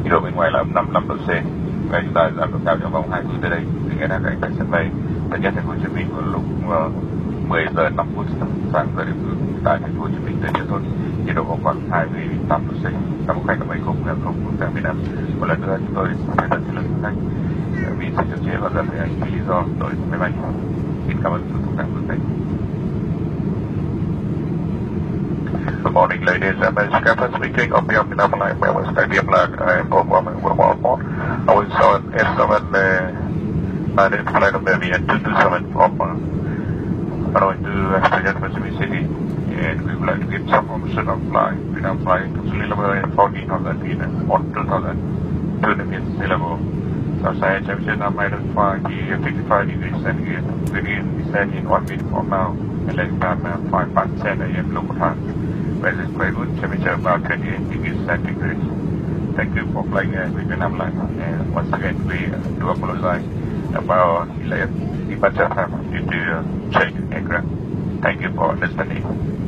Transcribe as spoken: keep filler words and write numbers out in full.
nhiệt độ bên ngoài là năm mươi lăm độ C. Và chúng ta giảm độ cao trong vòng hai phút tới đây, nghĩa là cái sân bay Tân Nhất thành phố Hồ Chí Minh vào lúc mười giờ năm phút sáng giờ địa phương tại thành phố Hồ Chí Minh tới địa thôi, nhiệt độ vào khoảng hai mươi tám độ C. Các khách ở máy không hàng không quốc tế Việt Nam, một lần nữa chúng tôi sẽ tận xin lỗi khách vì sự chậm trễ và dẫn đến vì lý do đổi máy bay. Xin cảm ơn sự thông cảm của khách. Good morning, ladies and gentlemen. Captain speaking on behalf of the National Airways Stadium Lag. I inform one one one one. I was on S seven nine flight of the V N two two seven from going to Stadium Pacific City, and we would like to get some information on flight. We now fly to sea level fourteen thousand feet on two thousand to the mid sea level. Southside temperature now minus five fifty-five degrees centigrade. Begin descent in one minute from now, and let's start now five past ten A M local time. Present Greywood, temperature about twenty-eight degrees centigrade. Thank you for flying uh, with Vietnam Line. And once again, we uh, do apologize about delayed departure time due to uh, change in aircraft. Thank you for understanding.